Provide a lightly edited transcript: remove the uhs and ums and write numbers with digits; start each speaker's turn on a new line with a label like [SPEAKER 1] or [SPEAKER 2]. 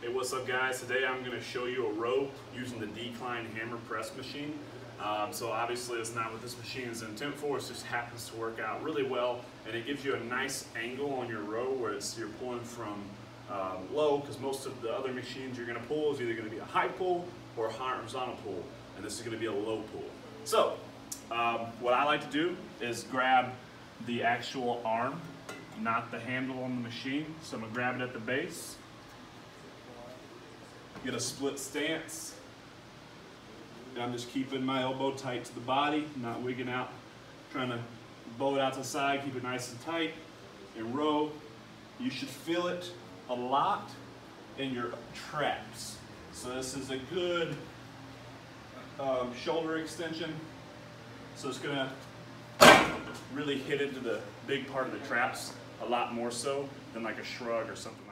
[SPEAKER 1] Hey, what's up guys? Today I'm going to show you a row using the decline hammer press machine. So obviously it's not what this machine is intent for, it just happens to work out really well, and it gives you a nice angle on your row where you're pulling from low, because most of the other machines you're going to pull is either going to be a high pull or a horizontal pull, and this is going to be a low pull. So what I like to do is grab the actual arm, not the handle on the machine. So I'm going to grab it at the base. Get a split stance, and I'm just keeping my elbow tight to the body, not wigging out, trying to bow it out to the side, keep it nice and tight. And row, you should feel it a lot in your traps. So this is a good shoulder extension. So it's gonna really hit into the big part of the traps a lot more so than like a shrug or something.